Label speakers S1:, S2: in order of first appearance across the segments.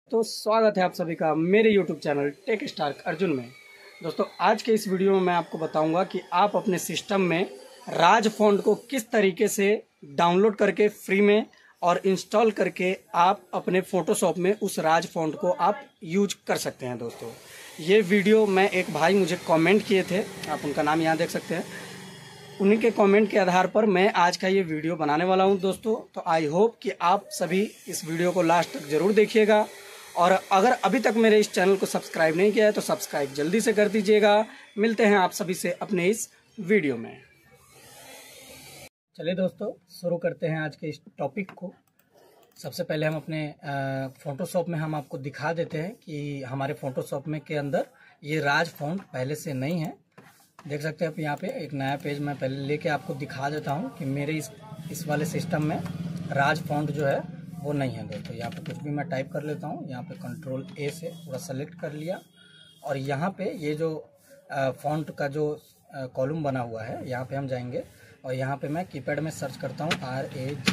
S1: तो स्वागत है आप सभी का मेरे YouTube channel Tech Star Arjun में। दोस्तों आज के इस वीडियो में मैं आपको बताऊंगा कि आप अपने सिस्टम में राज फॉन्ट को किस तरीके से डाउनलोड करके फ्री में और इंस्टॉल करके आप अपने फोटोशॉप में उस राज फॉन्ट को आप यूज कर सकते हैं। दोस्तों ये वीडियो मैं एक भाई मुझे कमेंट किए थे, आप उनका नाम यहाँ देख सकते हैं। उन्हीं के कमेंट के आधार पर मैं आज का ये वीडियो बनाने वाला हूँ दोस्तों। तो आई होप कि आप सभी इस वीडियो को लास्ट तक जरूर देखिएगा और अगर अभी तक मेरे इस चैनल को सब्सक्राइब नहीं किया है तो सब्सक्राइब जल्दी से कर दीजिएगा। मिलते हैं आप सभी से अपने इस वीडियो में। चलिए दोस्तों शुरू करते हैं आज के इस टॉपिक को। सबसे पहले हम अपने फोटोशॉप में हम आपको दिखा देते हैं कि हमारे फोटोशॉप में के अंदर ये राज फॉन्ट पहले से नहीं है। देख सकते हैं आप यहाँ पे एक नया पेज मैं पहले लेके आपको दिखा देता हूँ कि मेरे इस वाले सिस्टम में राज फॉन्ट जो है वो नहीं है। दोस्तों यहाँ पे कुछ भी मैं टाइप कर लेता हूँ, यहाँ पे कंट्रोल ए से पूरा सेलेक्ट कर लिया और यहाँ पे ये जो फॉन्ट का जो कॉलम बना हुआ है यहाँ पे हम जाएंगे और यहाँ पे मैं कीपैड में सर्च करता हूँ RAJ।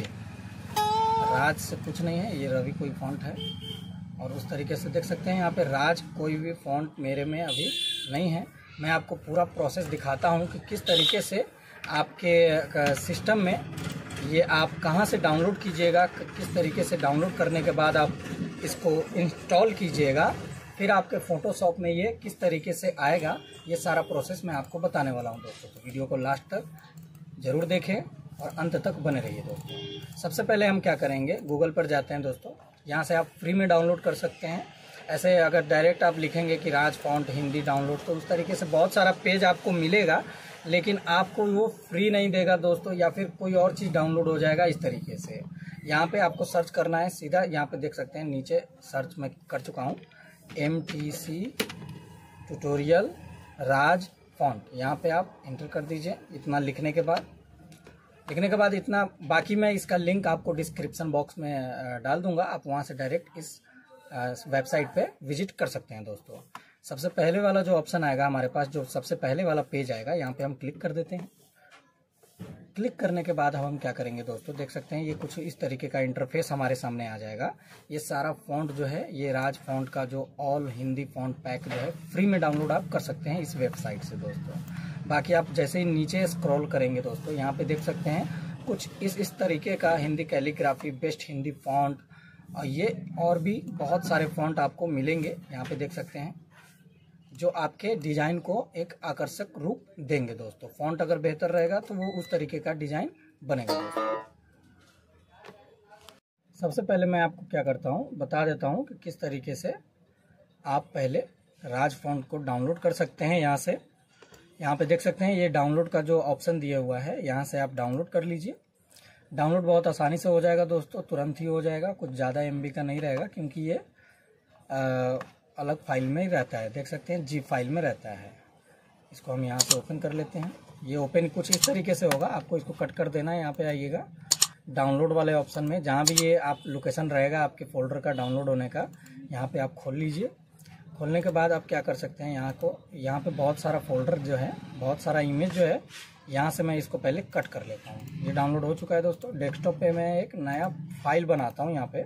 S1: राज से कुछ नहीं है, ये रवि कोई फॉन्ट है और उस तरीके से देख सकते हैं यहाँ पे राज कोई भी फॉन्ट मेरे में अभी नहीं है। मैं आपको पूरा प्रोसेस दिखाता हूँ कि किस तरीके से आपके सिस्टम में ये आप कहाँ से डाउनलोड कीजिएगा, किस तरीके से डाउनलोड करने के बाद आप इसको इंस्टॉल कीजिएगा, फिर आपके फोटोशॉप में ये किस तरीके से आएगा, ये सारा प्रोसेस मैं आपको बताने वाला हूँ दोस्तों। तो वीडियो को लास्ट तक ज़रूर देखें और अंत तक बने रहिए दोस्तों। सबसे पहले हम क्या करेंगे, गूगल पर जाते हैं दोस्तों। यहाँ से आप फ्री में डाउनलोड कर सकते हैं। ऐसे अगर डायरेक्ट आप लिखेंगे कि राज फॉन्ट हिंदी डाउनलोड तो उस तरीके से बहुत सारा पेज आपको मिलेगा, लेकिन आपको वो फ्री नहीं देगा दोस्तों, या फिर कोई और चीज़ डाउनलोड हो जाएगा इस तरीके से। यहाँ पे आपको सर्च करना है सीधा, यहाँ पे देख सकते हैं नीचे सर्च मैं कर चुका हूँ MTC ट्यूटोरियल राज फॉन्ट। यहाँ पे आप इंटर कर दीजिए। इतना लिखने के बाद इतना बाकी मैं इसका लिंक आपको डिस्क्रिप्शन बॉक्स में डाल दूंगा, आप वहाँ से डायरेक्ट इस वेबसाइट पे विजिट कर सकते हैं दोस्तों। सबसे पहले वाला जो ऑप्शन आएगा हमारे पास, जो सबसे पहले वाला पेज आएगा, यहाँ पे हम क्लिक कर देते हैं। क्लिक करने के बाद हम क्या करेंगे दोस्तों, देख सकते हैं ये कुछ इस तरीके का इंटरफेस हमारे सामने आ जाएगा। ये सारा फॉन्ट जो है ये राज फॉन्ट का जो ऑल हिंदी फॉन्ट पैक जो है फ्री में डाउनलोड आप कर सकते हैं इस वेबसाइट से दोस्तों। बाकी आप जैसे ही नीचे स्क्रॉल करेंगे दोस्तों, यहाँ पे देख सकते हैं कुछ इस तरीके का Hindi calligraphy, best Hindi font और ये और भी बहुत सारे फॉन्ट आपको मिलेंगे। यहाँ पे देख सकते हैं जो आपके डिजाइन को एक आकर्षक रूप देंगे दोस्तों। फॉन्ट अगर बेहतर रहेगा तो वो उस तरीके का डिजाइन बनेगा दोस्तों। सबसे पहले मैं आपको क्या करता हूँ बता देता हूँ कि किस तरीके से आप पहले राज फॉन्ट को डाउनलोड कर सकते हैं। यहाँ पे देख सकते हैं ये डाउनलोड का जो ऑप्शन दिया हुआ है, यहाँ से आप डाउनलोड कर लीजिए। डाउनलोड बहुत आसानी से हो जाएगा दोस्तों, तुरंत ही हो जाएगा, कुछ ज़्यादा MB का नहीं रहेगा क्योंकि ये अलग फाइल में ही रहता है। देख सकते हैं G फाइल में रहता है। इसको हम यहाँ से ओपन कर लेते हैं। ये ओपन कुछ इस तरीके से होगा, आपको इसको कट कर देना है। यहाँ पे आइएगा डाउनलोड वाले ऑप्शन में, जहाँ भी ये आप लोकेशन रहेगा आपके फोल्डर का डाउनलोड होने का, यहाँ पे आप खोल लीजिए। खोलने के बाद आप क्या कर सकते हैं, यहाँ पे बहुत सारा फोल्डर जो है, बहुत सारा इमेज जो है, यहाँ से मैं इसको पहले कट कर लेता हूँ। ये डाउनलोड हो चुका है दोस्तों। डेस्कटॉप पे मैं एक नया फाइल बनाता हूँ। यहाँ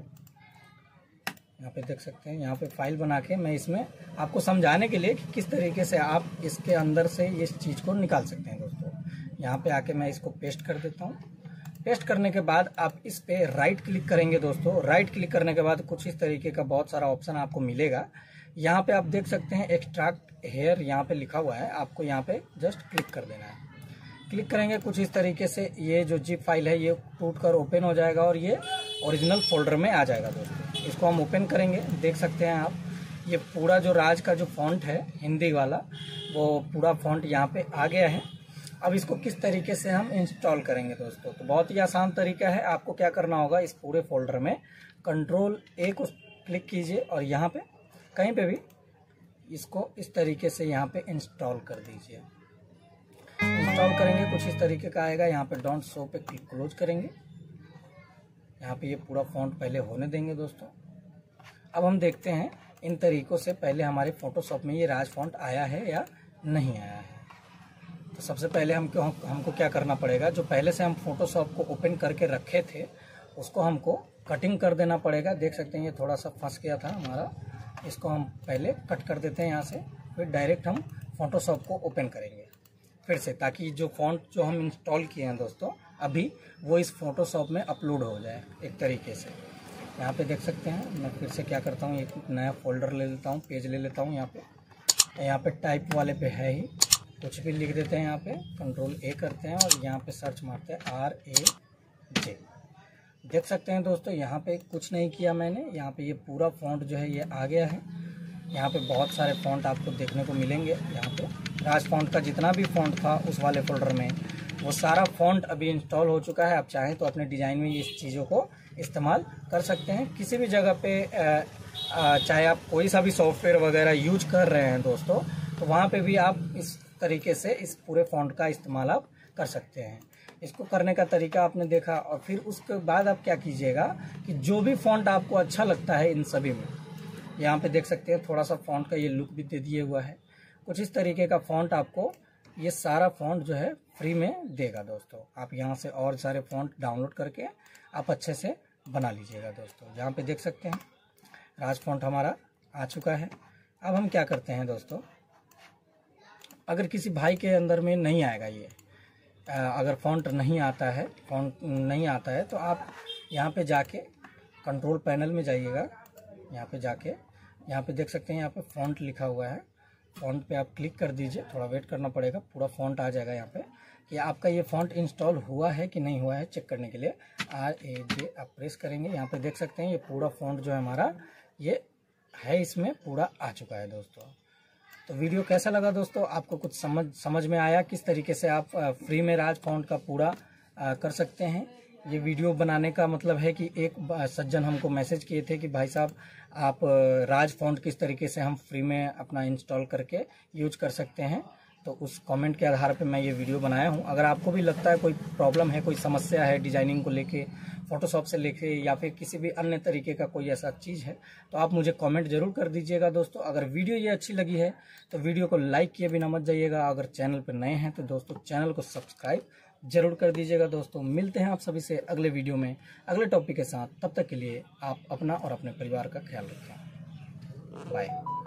S1: पे देख सकते हैं, यहाँ पे फाइल बना के मैं इसमें आपको समझाने के लिए कि किस तरीके से आप इसके अंदर से इस चीज़ को निकाल सकते हैं दोस्तों। यहाँ पे आके मैं इसको पेस्ट कर देता हूँ। पेस्ट करने के बाद आप इस पे राइट क्लिक करेंगे दोस्तों। राइट क्लिक करने के बाद कुछ इस तरीके का बहुत सारा ऑप्शन आपको मिलेगा। यहाँ पे आप देख सकते हैं एक्सट्रैक्ट हेयर यहाँ पे लिखा हुआ है, आपको यहाँ पे जस्ट क्लिक कर देना है। क्लिक करेंगे कुछ इस तरीके से ये जो जिप फाइल है ये टूट कर ओपन हो जाएगा और ये ओरिजिनल फोल्डर में आ जाएगा दोस्तों। इसको हम ओपन करेंगे, देख सकते हैं आप ये पूरा जो राज का जो फॉन्ट है हिंदी वाला, वो पूरा फॉन्ट यहाँ पे आ गया है। अब इसको किस तरीके से हम इंस्टॉल करेंगे दोस्तों, तो बहुत ही आसान तरीका है। आपको क्या करना होगा, इस पूरे फोल्डर में कंट्रोल A को क्लिक कीजिए और यहाँ पे कहीं पे भी इसको इस तरीके से यहाँ पे इंस्टॉल कर दीजिए। इंस्टॉल करेंगे कुछ इस तरीके का आएगा। यहाँ पे डोंट शो पे क्लोज करेंगे। यहाँ पे ये पूरा फॉन्ट पहले होने देंगे दोस्तों। अब हम देखते हैं इन तरीकों से पहले हमारे फोटोशॉप में ये राज फॉन्ट आया है या नहीं आया है। तो सबसे पहले हमको क्या करना पड़ेगा, जो पहले से हम फोटोशॉप को ओपन करके रखे थे उसको हमको कटिंग कर देना पड़ेगा। देख सकते हैं ये थोड़ा सा फंस गया था हमारा, इसको हम पहले कट कर देते हैं यहाँ से, फिर डायरेक्ट हम फोटोशॉप को ओपन करेंगे फिर से, ताकि जो फॉन्ट जो हम इंस्टॉल किए हैं दोस्तों अभी, वो इस फोटोशॉप में अपलोड हो जाए एक तरीके से। यहाँ पे देख सकते हैं, मैं फिर से क्या करता हूँ, एक नया फोल्डर ले लेता हूँ, पेज ले लेता हूँ। यहाँ पे टाइप वाले पे है ही, कुछ भी लिख देते हैं। यहाँ पे कंट्रोल ए करते हैं और यहाँ पे सर्च मारते हैं RAJ। देख सकते हैं दोस्तों यहाँ पे कुछ नहीं किया मैंने, यहाँ पे ये पूरा फॉन्ट जो है ये आ गया है। यहाँ पे बहुत सारे फॉन्ट आपको देखने को मिलेंगे। यहाँ पे राज फॉन्ट का जितना भी फॉन्ट था उस वाले फोल्डर में, वो सारा फॉन्ट अभी इंस्टॉल हो चुका है। आप चाहें तो अपने डिज़ाइन में इस चीज़ों को इस्तेमाल कर सकते हैं किसी भी जगह पे। चाहे आप कोई सा भी सॉफ्टवेयर वगैरह यूज कर रहे हैं दोस्तों, तो वहाँ पे भी आप इस तरीके से इस पूरे फॉन्ट का इस्तेमाल आप कर सकते हैं। इसको करने का तरीका आपने देखा, और फिर उसके बाद आप क्या कीजिएगा कि जो भी फॉन्ट आपको अच्छा लगता है इन सभी में, यहाँ पे देख सकते हैं थोड़ा सा फॉन्ट का ये लुक भी दे दिए हुआ है। कुछ इस तरीके का फॉन्ट आपको ये सारा फॉन्ट जो है फ्री में देगा दोस्तों। आप यहाँ से और सारे फॉन्ट डाउनलोड करके आप अच्छे से बना लीजिएगा दोस्तों। यहाँ पे देख सकते हैं राज फॉन्ट हमारा आ चुका है। अब हम क्या करते हैं दोस्तों, अगर किसी भाई के अंदर में नहीं आएगा ये, अगर फॉन्ट नहीं आता है, तो आप यहाँ पे जाके कंट्रोल पैनल में जाइएगा। यहाँ पे जाके यहाँ पे देख सकते हैं यहाँ पे फॉन्ट लिखा हुआ है, फॉन्ट पे आप क्लिक कर दीजिए। थोड़ा वेट करना पड़ेगा, पूरा फॉन्ट आ जाएगा यहाँ पे कि आपका ये फॉन्ट इंस्टॉल हुआ है कि नहीं हुआ है। चेक करने के लिए RAJ आप प्रेस करेंगे। यहाँ पे देख सकते हैं ये पूरा फॉन्ट जो है हमारा ये है, इसमें पूरा आ चुका है दोस्तों। तो वीडियो कैसा लगा दोस्तों, आपको कुछ समझ में आया किस तरीके से आप फ्री में राज फॉन्ट का पूरा कर सकते हैं। ये वीडियो बनाने का मतलब है कि एक सज्जन हमको मैसेज किए थे कि भाई साहब आप राज फॉन्ट किस तरीके से हम फ्री में अपना इंस्टॉल करके यूज कर सकते हैं, तो उस कमेंट के आधार पे मैं ये वीडियो बनाया हूँ। अगर आपको भी लगता है कोई प्रॉब्लम है, कोई समस्या है डिजाइनिंग को लेके, फोटोशॉप से लेके, या फिर किसी भी अन्य तरीके का कोई ऐसा चीज़ है, तो आप मुझे कमेंट जरूर कर दीजिएगा दोस्तों। अगर वीडियो ये अच्छी लगी है तो वीडियो को लाइक किए बिना मत जाइएगा। अगर चैनल पर नए हैं तो दोस्तों चैनल को सब्सक्राइब जरूर कर दीजिएगा दोस्तों। मिलते हैं आप सभी से अगले वीडियो में अगले टॉपिक के साथ। तब तक के लिए आप अपना और अपने परिवार का ख्याल रखें। बाय।